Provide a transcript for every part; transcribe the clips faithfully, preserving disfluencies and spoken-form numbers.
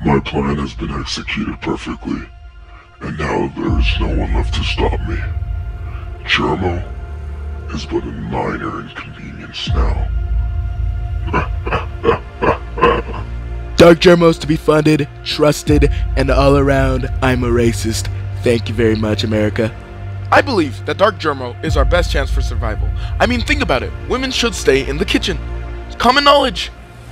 My plan has been executed perfectly, and now there is no one left to stop me. Jermo is but a minor inconvenience now. Dark Jermo's to be funded, trusted, and all around, I'm a racist. Thank you very much, America. I believe that Dark Jermo is our best chance for survival. I mean, think about it. Women should stay in the kitchen. It's common knowledge.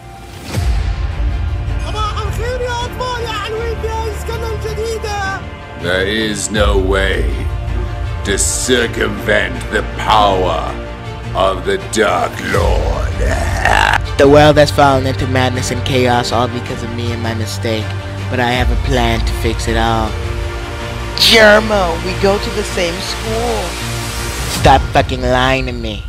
There is no way to circumvent the power of the Dark Lord. The world has fallen into madness and chaos all because of me and my mistake, but I have a plan to fix it all. Jermo, we go to the same school. Stop fucking lying to me.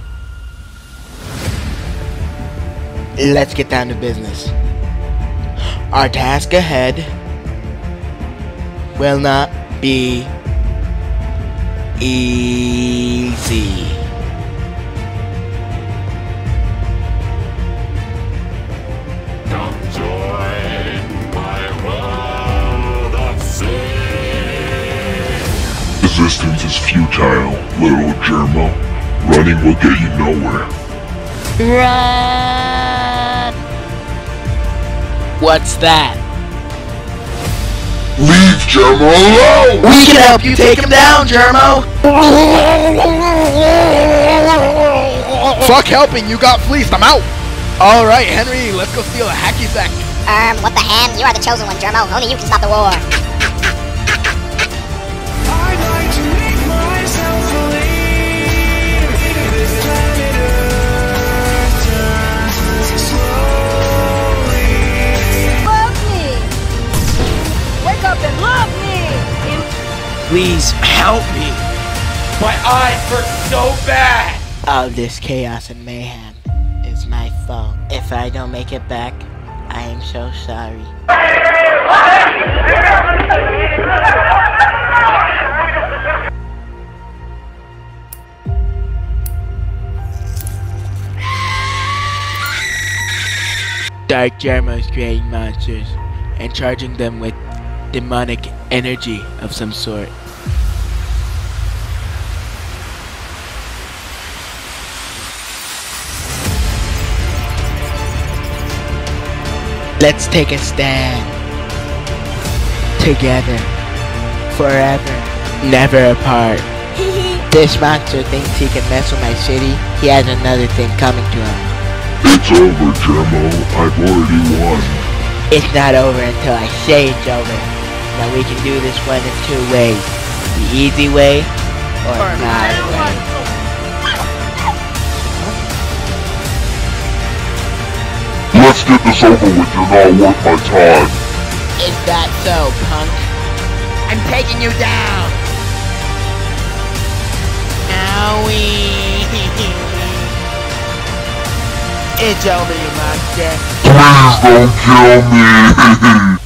Let's get down to business. Our task ahead will not be easy. Come join my world of sin. Resistance is futile, little Jermo. Running will get you nowhere. Run! What's that? Leave Jermo alone! We can help you take him down, Jermo! Fuck helping, you got fleeced, I'm out! Alright, Henry, let's go steal a hacky sack. Um, what the hen? You are the chosen one, Jermo. Only you can stop the war. I'd like to make myself believe this planet Earth turns slowly. Love me! Wake up and love me! Please help me. My eyes hurt so bad. All this chaos and mayhem is my fault. If I don't make it back, I am so sorry. Dark Jermo is creating monsters and charging them with demonic energy of some sort. Let's take a stand. Together. Forever. Never apart. This monster thinks he can mess with my city. He has another thing coming to him. It's over, Jermo. I've already won. It's not over until I say it's over. Now we can do this one in two ways. The easy way or my way. Let's get this over with. You're not worth my time. Is that so, punk? I'm taking you down! Owie! It's over, you monster. Please don't kill me.